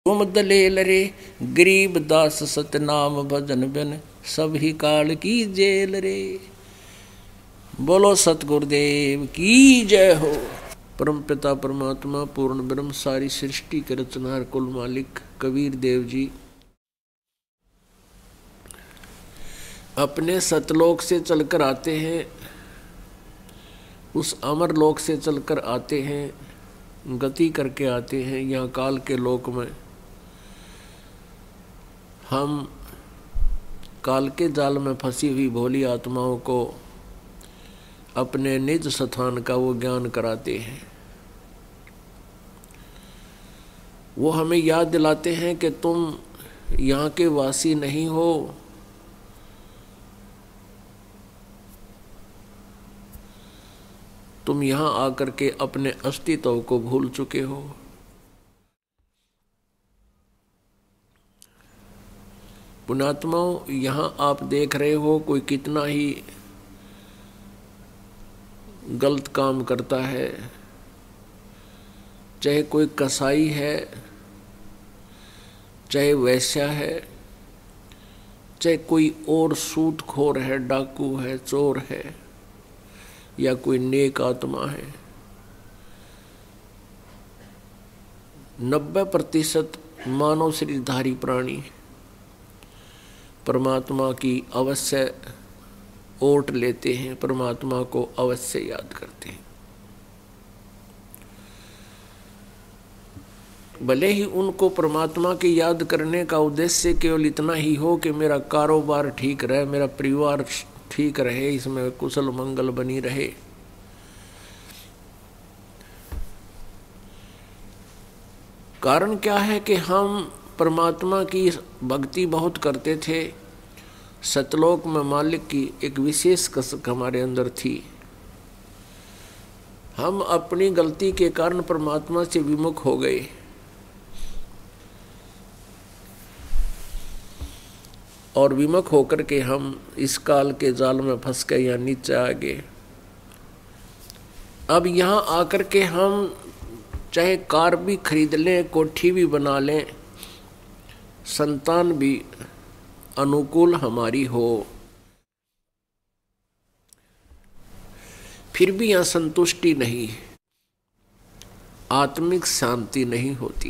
तुम दलेल रे गरीब दास सतनाम भजन बिन सब ही काल की जेल रे। बोलो सतगुरुदेव की जय हो। परम पिता परमात्मा पूर्ण ब्रह्म सारी सृष्टि के रचनहार कुल मालिक कबीर देव जी अपने सतलोक से चलकर आते हैं, उस अमर लोक से चलकर आते हैं, गति करके आते हैं। यहाँ काल के लोक में हम काल के जाल में फंसी हुई भोली आत्माओं को अपने निज स्थान का वो ज्ञान कराते हैं। वो हमें याद दिलाते हैं कि तुम यहाँ के वासी नहीं हो, तुम यहाँ आकर के अपने अस्तित्व को भूल चुके हो। पुण्यात्माओं, यहाँ आप देख रहे हो कोई कितना ही गलत काम करता है, चाहे कोई कसाई है, चाहे वैश्या है, चाहे कोई और सूदखोर है, डाकू है, चोर है, या कोई नेक आत्मा है। 90% मानव शरीरधारी प्राणी परमात्मा की अवश्य ओट लेते हैं, परमात्मा को अवश्य याद करते हैं। भले ही उनको परमात्मा की याद करने का उद्देश्य केवल इतना ही हो कि मेरा कारोबार ठीक रहे, मेरा परिवार ठीक रहे, इसमें कुशल मंगल बनी रहे। कारण क्या है कि हम परमात्मा की भक्ति बहुत करते थे, सतलोक में मालिक की एक विशेष कसक हमारे अंदर थी। हम अपनी गलती के कारण परमात्मा से विमुख हो गए और विमुख होकर के हम इस काल के जाल में फंस गए या नीचे आ गए। अब यहाँ आकर के हम चाहे कार भी खरीद लें, कोठी भी बना लें, संतान भी अनुकूल हमारी हो, फिर भी यहाँ संतुष्टि नहीं, आत्मिक शांति नहीं होती।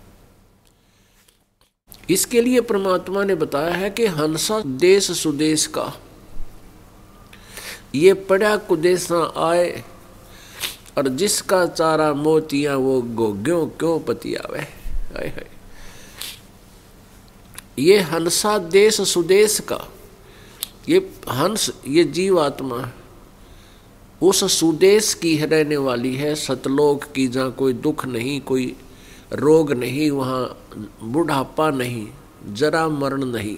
इसके लिए परमात्मा ने बताया है कि हंसा देश सुदेश का, ये पड़ा कुदेशा आए, और जिसका चारा मोतियां वो गोग्यों क्यों पतियावे। हाय हाय, ये हंसा देश सुदेश का, ये हंस, ये जीवात्मा उस सुदेश की रहने वाली है, सतलोक की, जहाँ कोई दुख नहीं, कोई रोग नहीं, वहाँ बुढ़ापा नहीं, जरा मरण नहीं।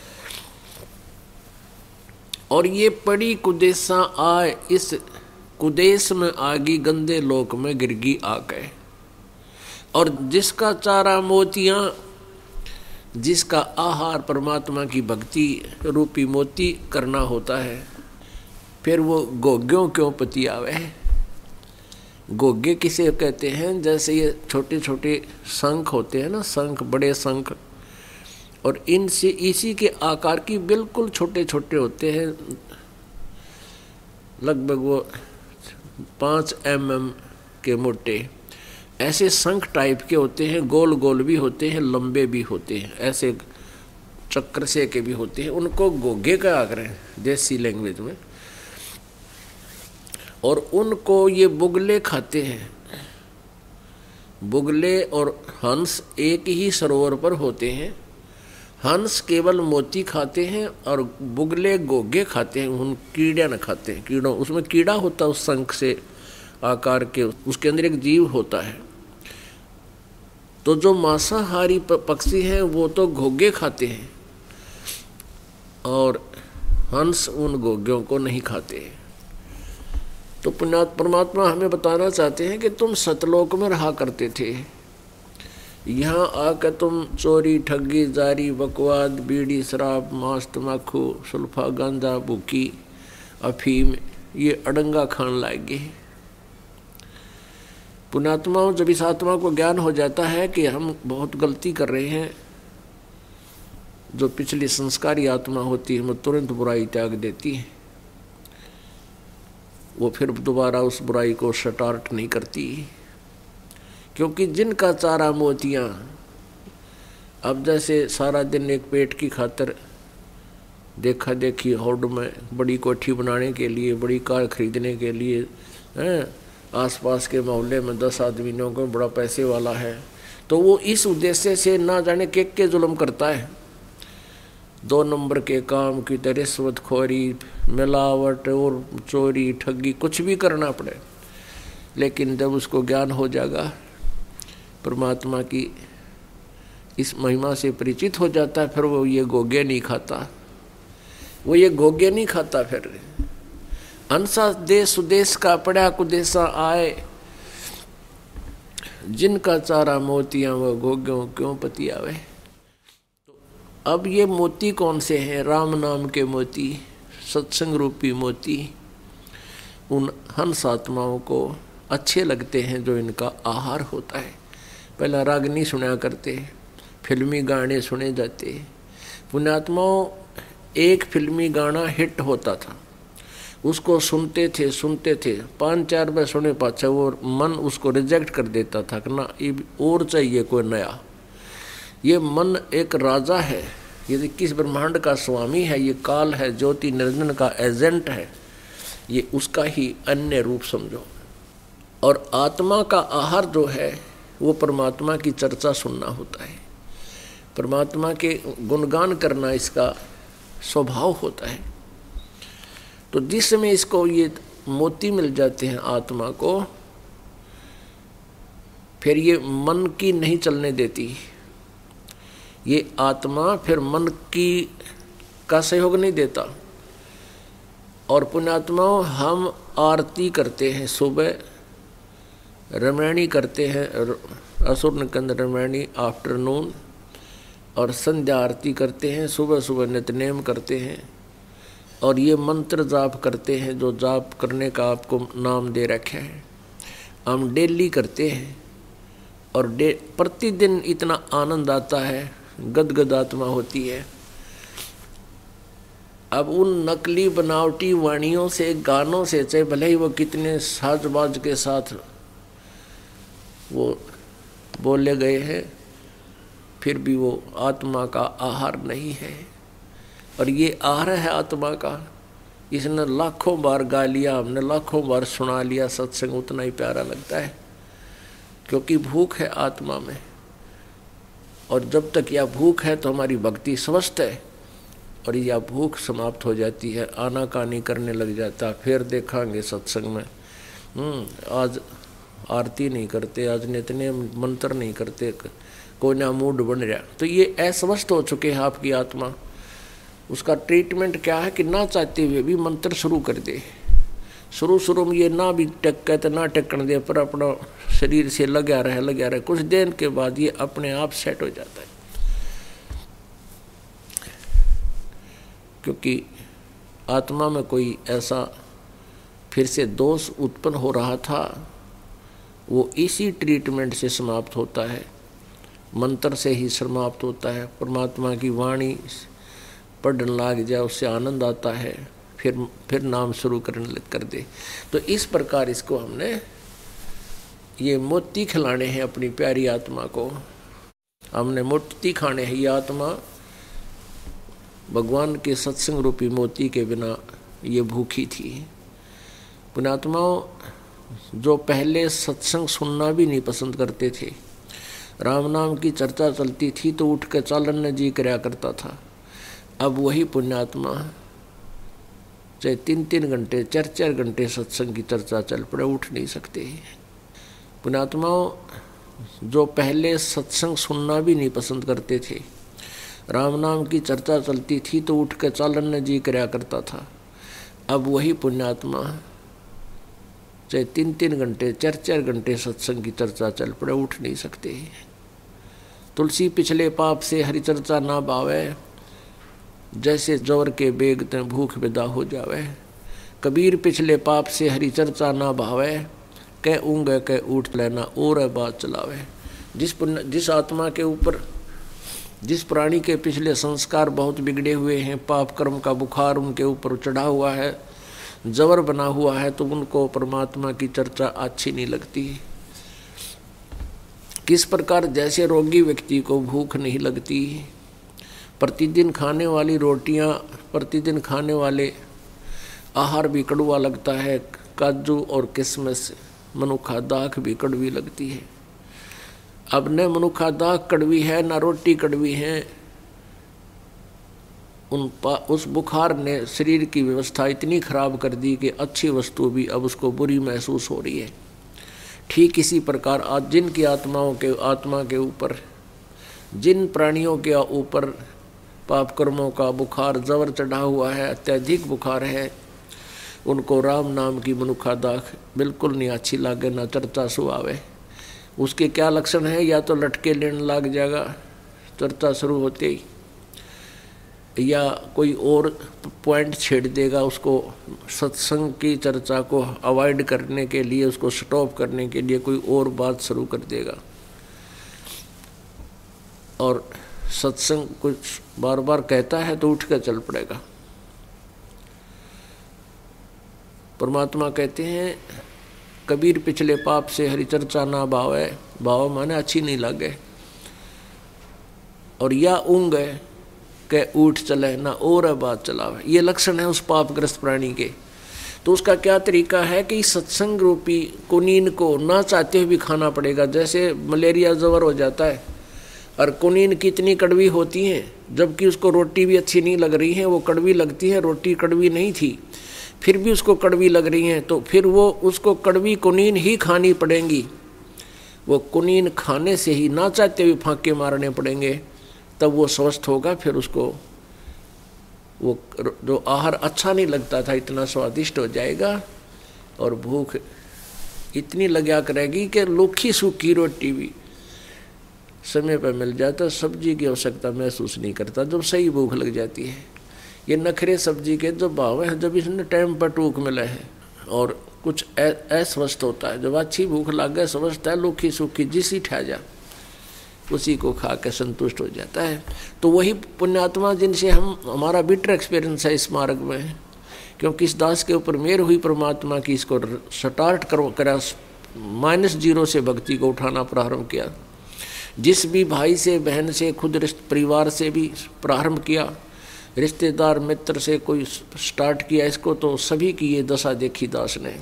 और ये पड़ी कुदेशा आए, इस कुदेश में आगी गंदे लोक में गिरगी आ गए। और जिसका चारा मोतियां, जिसका आहार परमात्मा की भक्ति रूपी मोती करना होता है, फिर वो गोग्यों क्यों पतियावे। गोगे किसे कहते हैं? जैसे ये छोटे छोटे शंख होते हैं ना, शंख, बड़े शंख, और इनसे इसी के आकार की बिल्कुल छोटे छोटे होते हैं, लगभग वो 5 mm के मोटे, ऐसे शंख टाइप के होते हैं। गोल गोल भी होते हैं, लंबे भी होते हैं, ऐसे चक्र से के भी होते हैं। उनको गोगे का आकर है देसी लैंग्वेज में। और उनको ये बुगले खाते हैं। बुगले और हंस एक ही सरोवर पर होते हैं। हंस केवल मोती खाते हैं और बुगले गोगे खाते हैं, उन कीड़े न खाते हैं। कीड़ों, उसमें कीड़ा होता है उस शंख से आकार के, उसके अंदर एक जीव होता है। तो जो मांसाहारी पक्षी हैं वो तो घोगे खाते हैं और हंस उन गोग्यों को नहीं खाते हैं। तो परमात्मा हमें बताना चाहते हैं कि तुम सतलोक में रहा करते थे, यहाँ आकर तुम चोरी, ठगी, जारी, बकवाद, बीड़ी, शराब, मांस, तम्बाकू, सुल्फा, गांजा, भूकी, अफीम, ये अड़ंगा खान लागे। पुण्यात्माओं, जब इस आत्मा को ज्ञान हो जाता है कि हम बहुत गलती कर रहे हैं, जो पिछली संस्कारी आत्मा होती है वो तुरंत बुराई त्याग देती है, वो फिर दोबारा उस बुराई को स्टार्ट नहीं करती। क्योंकि जिनका चारा मोतियाँ, अब जैसे सारा दिन एक पेट की खातर देखा देखी हौड में बड़ी कोठी बनाने के लिए, बड़ी कार खरीदने के लिए हैं, आसपास के मोहल्ले में 10 आदमियों को बड़ा पैसे वाला है, तो वो इस उद्देश्य से ना जाने के जुल्म करता है। 2 नंबर के काम की तरह रिश्वतखोरी, मिलावट और चोरी ठगी कुछ भी करना पड़े, लेकिन जब उसको ज्ञान हो जाएगा, परमात्मा की इस महिमा से परिचित हो जाता है, फिर वो ये गोगे नहीं खाता, वो ये गोगे नहीं खाता। फिर अंसा देश सुदेश का पड़ा कुदेशा आए, जिनका चारा मोतियां वो गोग्यों क्यों पति आवे। तो अब ये मोती कौन से हैं? राम नाम के मोती, सत्संग रूपी मोती उन हंस आत्माओं को अच्छे लगते हैं जो इनका आहार होता है। पहला रागनी सुना करते, फिल्मी गाने सुने जाते। पुण्यात्माओं, एक फिल्मी गाना हिट होता था, उसको सुनते थे 5-4 बार सुने पाछे वो मन उसको रिजेक्ट कर देता था कि ना ये और चाहिए कोई नया। ये मन एक राजा है, ये 21 ब्रह्मांड का स्वामी है, ये काल है, ज्योति निरंजन का एजेंट है, ये उसका ही अन्य रूप समझो। और आत्मा का आहार जो है वो परमात्मा की चर्चा सुनना होता है, परमात्मा के गुणगान करना इसका स्वभाव होता है। तो जिस समय इसको ये मोती मिल जाते हैं आत्मा को, फिर ये मन की नहीं चलने देती, ये आत्मा फिर मन की का सहयोग नहीं देता। और पुण्यात्माओं, हम आरती करते हैं, सुबह रमैणी करते हैं, असुर निकंद रमैणी आफ्टरनून, और संध्या आरती करते हैं, सुबह सुबह नित्यनेम करते हैं, और ये मंत्र जाप करते हैं जो जाप करने का आपको नाम दे रखे हैं, हम डेली करते हैं। और प्रतिदिन इतना आनंद आता है, गदगद आत्मा होती है। अब उन नकली बनावटी वाणियों से, गानों से, चाहे भले ही वो कितने साजबाज के साथ वो बोले गए हैं, फिर भी वो आत्मा का आहार नहीं है। और ये आहार है आत्मा का। इसने लाखों बार गा लिया, हमने लाखों बार सुना लिया, सत्संग उतना ही प्यारा लगता है, क्योंकि भूख है आत्मा में। और जब तक यह भूख है तो हमारी भक्ति स्वस्थ है, और यह भूख समाप्त हो जाती है, आनाकानी करने लग जाता। फिर देखांगे सत्संग में, आज आरती नहीं करते, आज नित्य मंत्र नहीं करते, कोई ना मूड बन रहा। तो ये अस्वस्थ हो चुके हैं आपकी आत्मा। उसका ट्रीटमेंट क्या है कि ना चाहते हुए भी मंत्र शुरू कर दे। शुरू में ये ना भी टक्के तो ना टक्कन दे, पर अपना शरीर से लगा रहे, कुछ देर के बाद ये अपने आप सेट हो जाता है। क्योंकि आत्मा में कोई ऐसा फिर से दोष उत्पन्न हो रहा था, वो इसी ट्रीटमेंट से समाप्त होता है, मंत्र से ही समाप्त होता है। परमात्मा की वाणी पढ़ने लग जाए, उससे आनंद आता है, फिर नाम शुरू कर दे। तो इस प्रकार इसको हमने ये मोती खिलाने हैं अपनी प्यारी आत्मा को, हमने मोती खाने हैं। ये आत्मा भगवान के सत्संग रूपी मोती के बिना ये भूखी थी। पुण्यात्माओं, जो पहले सत्संग सुनना भी नहीं पसंद करते थे, राम नाम की चर्चा चलती थी तो उठ के चालन ने जी कराया करता था, अब वही पुण्यात्मा चाहे 3-3 घंटे 4-4 घंटे सत्संग की चर्चा चल पड़े, उठ नहीं सकते। पुण्यात्माओं, जो पहले सत्संग सुनना भी नहीं पसंद करते थे, राम नाम की चर्चा चलती थी तो उठ के चालन ने जी कराया करता था, अब वही पुण्यात्मा चाहे 3-3 घंटे 4-4 घंटे सत्संग की चर्चा चल पड़े, उठ नहीं सकते। तुलसी पिछले पाप से हरि चर्चा ना भावे, जैसे जवर के बेगते भूख विदा हो जावे। कबीर पिछले पाप से हरि चर्चा ना भावे, कह ऊँग कह उठ लेना और बात चलावे। जिस आत्मा के ऊपर, जिस प्राणी के पिछले संस्कार बहुत बिगड़े हुए हैं, पाप कर्म का बुखार उनके ऊपर चढ़ा हुआ है, जबर बना हुआ है, तो उनको परमात्मा की चर्चा अच्छी नहीं लगती। किस प्रकार जैसे रोगी व्यक्ति को भूख नहीं लगती, प्रतिदिन खाने वाली रोटियां, प्रतिदिन खाने वाले आहार भी कड़वा लगता है, काजू और किशमिश मनुखा दाख भी कड़वी लगती है। अब न मनुखा दाख कड़वी है न रोटी कड़वी है, उस बुखार ने शरीर की व्यवस्था इतनी खराब कर दी कि अच्छी वस्तु भी अब उसको बुरी महसूस हो रही है। ठीक इसी प्रकार आज जिनकी आत्मा के ऊपर, जिन प्राणियों के ऊपर पाप कर्मों का बुखार जबर चढ़ा हुआ है, अत्यधिक बुखार है, उनको राम नाम की मनुखा दाख बिल्कुल नहीं अच्छी लागे, ना चर्चा सुहावे। उसके क्या लक्षण है? या तो लटके लेने लग जाएगा चर्चा शुरू होते ही, या कोई और पॉइंट छेड़ देगा, उसको सत्संग की चर्चा को अवॉइड करने के लिए, उसको स्टॉप करने के लिए कोई और बात शुरू कर देगा। और सत्संग कुछ बार बार कहता है तो उठ कर चल पड़ेगा। परमात्मा कहते हैं कबीर पिछले पाप से हरि चर्चा ना भावे, भाव माने अच्छी नहीं लगे। और या ऊँग के उठ चले ना और बात चलावे, ये लक्षण है उस पापग्रस्त प्राणी के। तो उसका क्या तरीका है कि सत्संग रूपी कुनीन को ना चाहते हुए भी खाना पड़ेगा। जैसे मलेरिया जबर हो जाता है और कुनीन कितनी कड़वी होती है, जबकि उसको रोटी भी अच्छी नहीं लग रही है, वो कड़वी लगती है, रोटी कड़वी नहीं थी फिर भी उसको कड़वी लग रही है, तो फिर वो उसको कड़वी कुनीन ही खानी पड़ेंगी। वो कुनीन खाने से ही ना चाहते हुए फांके मारने पड़ेंगे, तब वो स्वस्थ होगा। फिर उसको वो जो आहार अच्छा नहीं लगता था इतना स्वादिष्ट हो जाएगा और भूख इतनी लगा करेगी कि लोखी सूखी रोटी भी समय पर मिल जाता, सब्जी की आवश्यकता महसूस नहीं करता जब सही भूख लग जाती है। ये नखरे सब्जी के जो भाव हैं, जब इसने टाइम पर टूक मिला है और कुछ अस्वस्थ होता है, जब अच्छी भूख लग गए स्वस्थ है, लोखी सूखी जिसी ठा जा उसी को खा के संतुष्ट हो जाता है। तो वही पुण्यात्मा जिनसे हमारा बिटर एक्सपीरियंस है इस मार्ग में, क्योंकि इस दास के ऊपर मेहर हुई परमात्मा की, इसको स्टार्ट करा -0 से भक्ति को उठाना प्रारंभ किया। जिस भी भाई से, बहन से, खुद परिवार से भी प्रारंभ किया, रिश्तेदार मित्र से कोई स्टार्ट किया इसको, तो सभी की ये दशा देखी दास ने।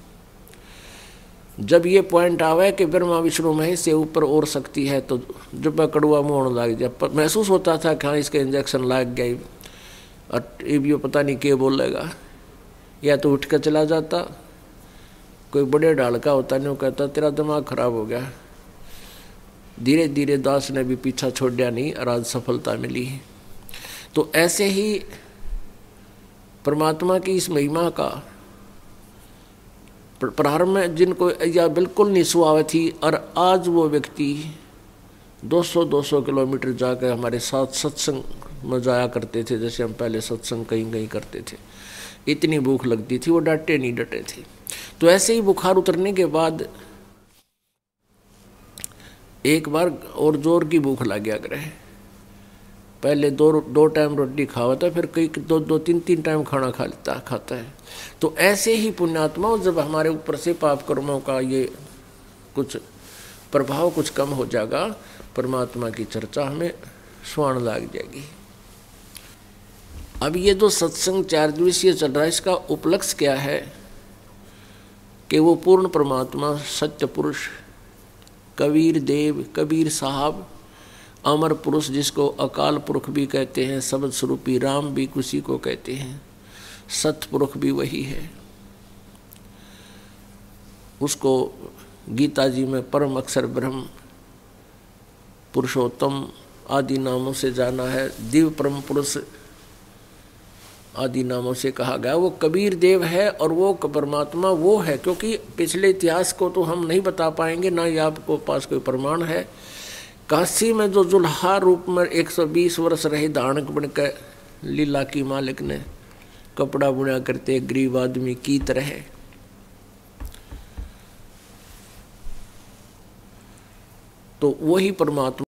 जब ये पॉइंट आवे कि ब्रह्मा विष्णु महेश से ऊपर और शक्ति है, तो जब कड़वा मुँह होने लग जाए, महसूस होता था कि हाँ इसके इंजेक्शन लग गया और ये भी पता नहीं क्या बोलेगा, या तो उठ कर चला जाता। कोई बड़े ढाल का होता नहीं, वो कहता तेरा दिमाग खराब हो गया। धीरे धीरे दास ने भी पीछा छोड़ा नहीं और आज सफलता मिली। तो ऐसे ही परमात्मा की इस महिमा का प्रारंभ में जिनको या बिल्कुल नहीं सुहावे थी, और आज वो व्यक्ति 200-200 किलोमीटर जाकर हमारे साथ सत्संग में जाया करते थे। जैसे हम पहले सत्संग कहीं कहीं करते थे, इतनी भूख लगती थी, वो डटे नहीं डटे थे। तो ऐसे ही बुखार उतरने के बाद एक बार और जोर की भूख लग गया करे। पहले दो टाइम रोटी खावा था, फिर कई 2-3 टाइम खाना खाता है। तो ऐसे ही पुण्यात्मा जब हमारे ऊपर से पाप कर्मों का ये कुछ प्रभाव कुछ कम हो जाएगा, परमात्मा की चर्चा हमें स्वान लग जाएगी। अब ये जो सत्संग 4 दिवसीय चल रहा है, इसका उपलक्ष्य क्या है कि वो पूर्ण परमात्मा सत्य पुरुष कबीर देव, कबीर साहब, अमर पुरुष जिसको अकाल पुरख भी कहते हैं, शब्द स्वरूपी राम भी उसी को कहते हैं, सतपुरुष भी वही है। उसको गीता जी में परम अक्षर ब्रह्म पुरुषोत्तम आदि नामों से जाना है, दिव्य परम पुरुष आदि नामों से कहा गया। वो कबीर देव है और वो परमात्मा वो है, क्योंकि पिछले इतिहास को तो हम नहीं बता पाएंगे, ना ही आपको पास कोई प्रमाण है। काशी में जो जुल्हा रूप में 120 वर्ष रहे धारणक बनकर लीला की मालिक ने कपड़ा बुना करते गरीब आदमी की तरह, तो वही परमात्मा